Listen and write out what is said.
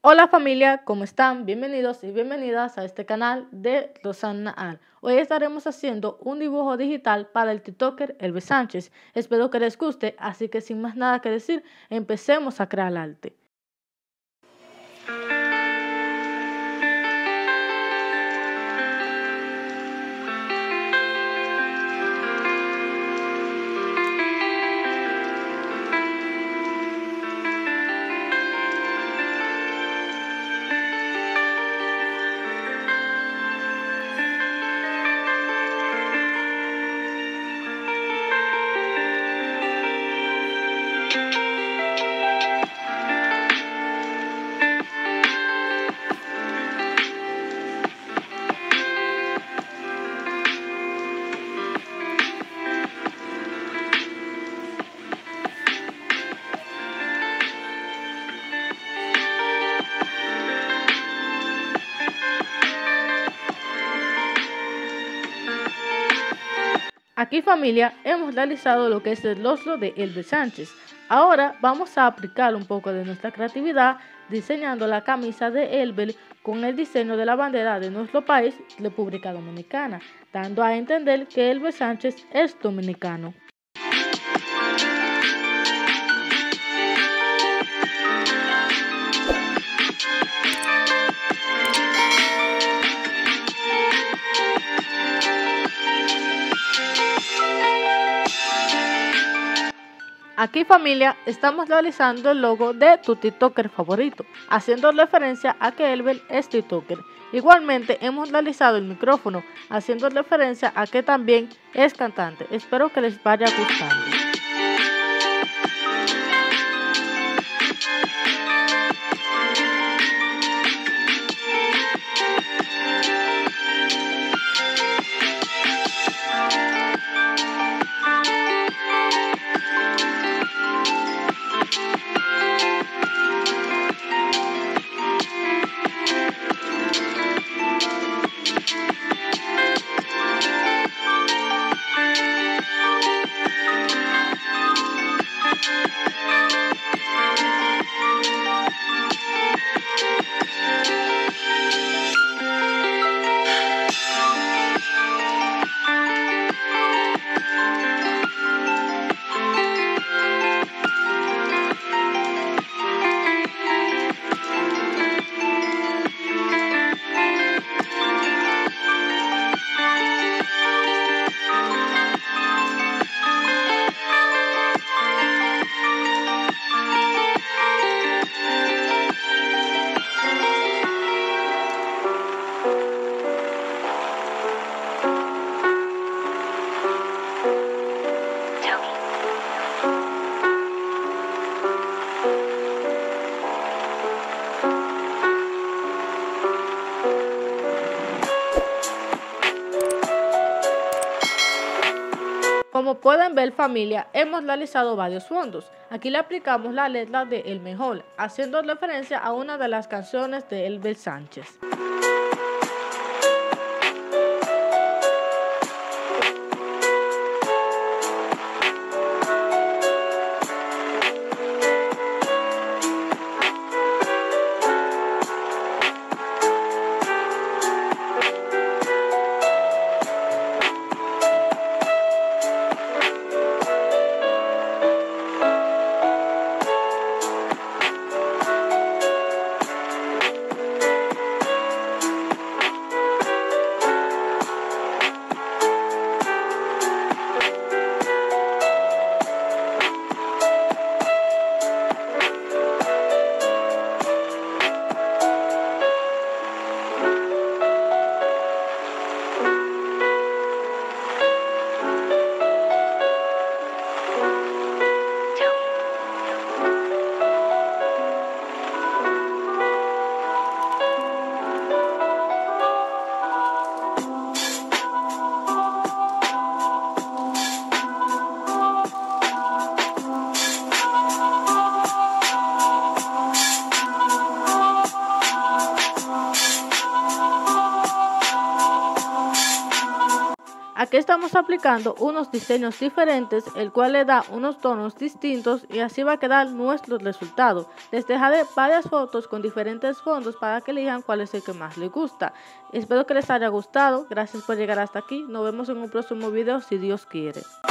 Hola familia, ¿cómo están? Bienvenidos y bienvenidas a este canal de Rosana Al. Hoy estaremos haciendo un dibujo digital para el TikToker Elber Sánchez. Espero que les guste, así que sin más nada que decir, empecemos a crear arte. Aquí familia, hemos realizado lo que es el rostro de Elber Sánchez. Ahora vamos a aplicar un poco de nuestra creatividad diseñando la camisa de Elber con el diseño de la bandera de nuestro país, República Dominicana, dando a entender que Elber Sánchez es dominicano. Aquí familia, estamos realizando el logo de tu TikToker favorito, haciendo referencia a que Elber es TikToker. Igualmente hemos realizado el micrófono, haciendo referencia a que también es cantante. Espero que les vaya gustando. Como pueden ver familia, hemos realizado varios fondos. Aquí le aplicamos la letra de El Mejor, haciendo referencia a una de las canciones de Elber Sánchez. Aquí estamos aplicando unos diseños diferentes, el cual le da unos tonos distintos y así va a quedar nuestro resultado. Les dejaré varias fotos con diferentes fondos para que elijan cuál es el que más les gusta. Espero que les haya gustado. Gracias por llegar hasta aquí. Nos vemos en un próximo video si Dios quiere.